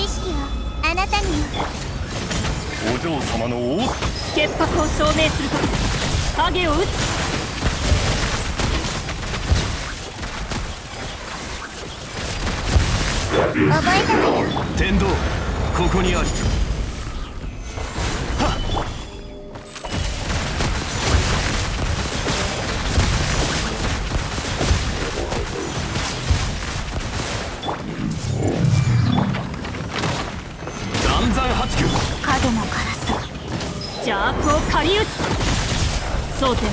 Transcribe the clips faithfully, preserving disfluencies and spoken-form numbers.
識をあなたにも。 お嬢様の王潔白を証明するとき影を打つ。 覚えたわよ。 天道ここにあり。断山八九影の辛さ。 邪悪を狩り打つ。蒼天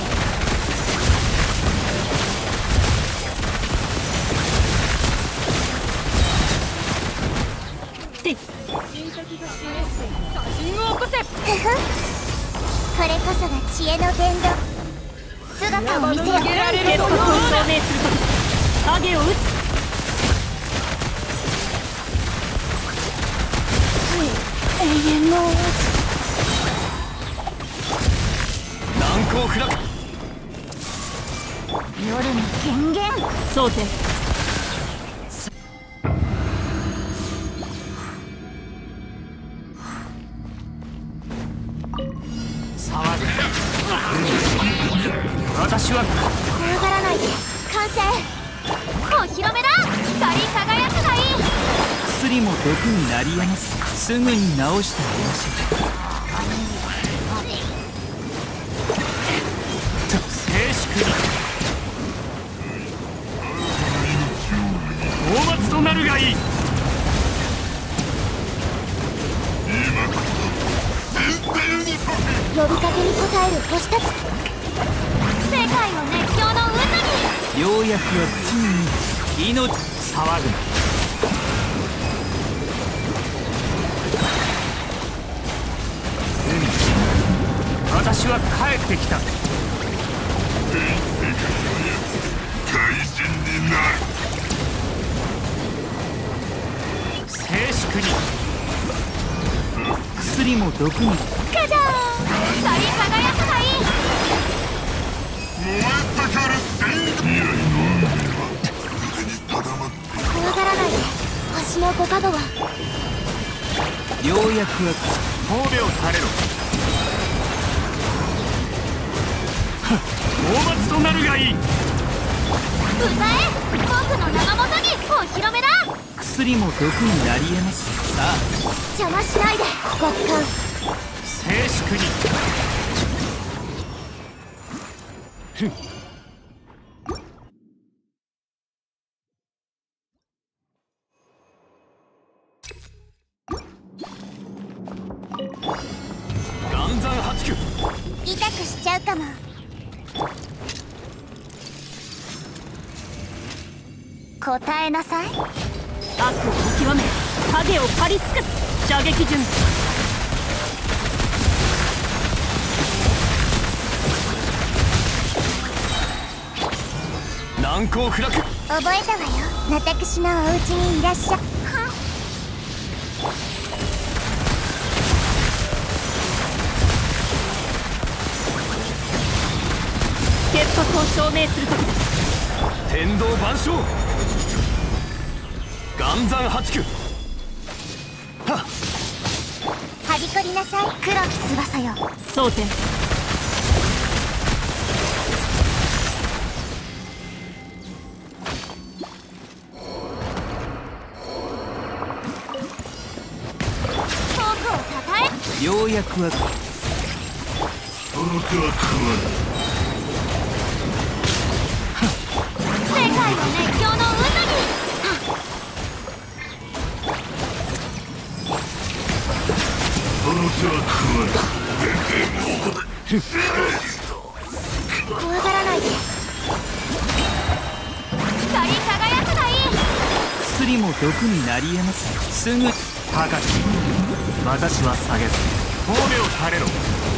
左陣を起こせ。 ふふ、これこそが知恵の伝道。姿を見せよ。 潔白を証明するとき影を打つ。 永遠の王子。 難攻不落。 夜の権限。 蒼天騒ぐ。私は怖がらないで。完成。お披露目だ。光り輝くがいい。 薬も毒になりやます。すぐに治してあげましょ静粛に討伐となるがいい。 呼びかけに応える星たち。世界を熱狂の渦う。ようやくは口に命騒ぐな。 私は帰ってきた。 怪人になる。 静粛に薬も毒に。 に。カジャーン。光り輝くがいい。 燃え盛る戦未来の運命はすでに定まって怖がらないで。星のご加護は。 ようやくは神戸を垂れろ。討伐となるがいい。 歌え。僕の名のもとにお披露目だ。 薬も毒になりえます。さあ邪魔しないで。極寒。 静粛に岩山八九。 痛くしちゃうかも。答えなさい。 悪を見極め影を狩り尽くす。射撃順難攻不落。 覚えたわよ。私のお家にいらっしゃ。 潔白を証明するとき天道万象。岩山八九。はっ。 はびこりなさい。黒き翼よ。 蒼天遠くをたたえ。 ようやくはその手は食わぬ。 世界の熱狂の渦に。 その手は食わぬ。 怖がらないで。光り輝くがいい。 薬も毒になりえます。すぐ高き私は下げず神戸を垂れろ。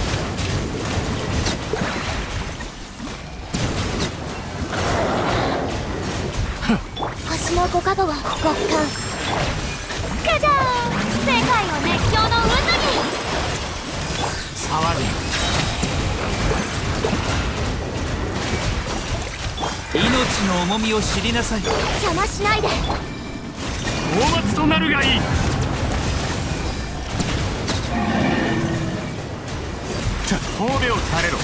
星のご加護は極寒。カジャーン。世界を熱狂の渦に。 騒ぐ。 命の重みを知りなさい。 邪魔しないで。 討伐となるがいい。 褒美を垂れろ。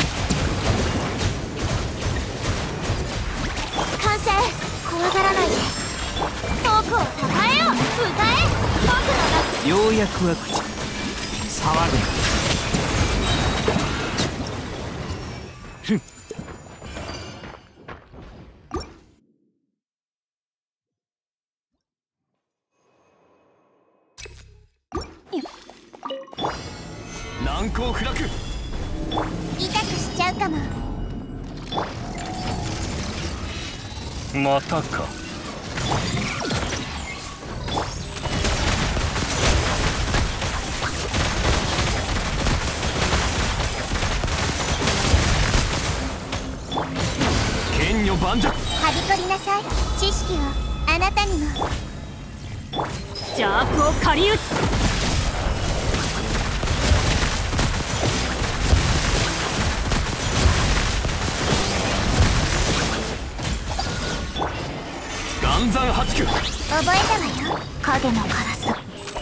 完成。怖がらないで。僕をたたえよ。歌え。僕のようやくは口騒ぐな。ふん。難攻不落。 痛くしちゃうかも。 またか。剣女盤石。 はびこりなさい。知識をあなたにも。 邪悪を狩り撃つ。 岩山八九。 覚えたわよ。影の辛さ。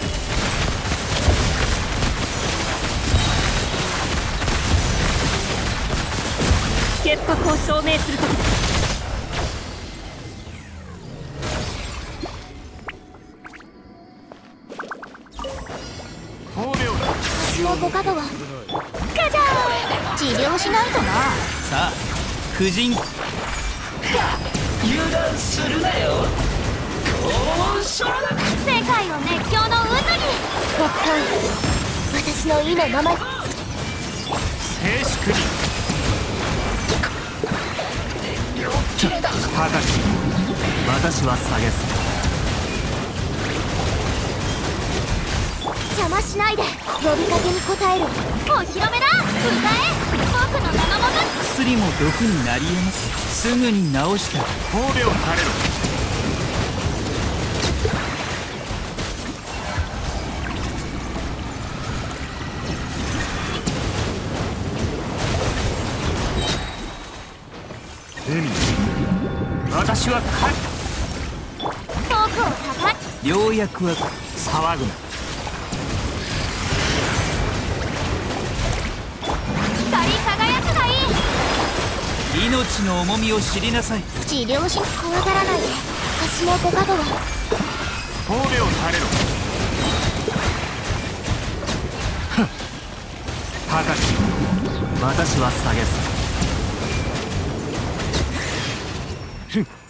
潔白を証明するときだ。 褒美を。 星のご加護はガジャーン。治療しないとな。 さあ夫人油断するなよ。 世界を熱狂の渦に。極寒。私の意のままに。 静粛に。高き私は下げず。 邪魔しないで。呼びかけに応える。お披露目だ。歌え。僕の名のもと。 薬も毒になり得ます。すぐに治した。 褒美を垂れろ。海、私は帰った。 僕をたたき。 ようやくは騒ぐな。 光り輝くがいい。 命の重みを知りなさい。 治療し怖がらないで。星のご加護は褒美を垂れろ。ふん。高き私は下げず。ふん。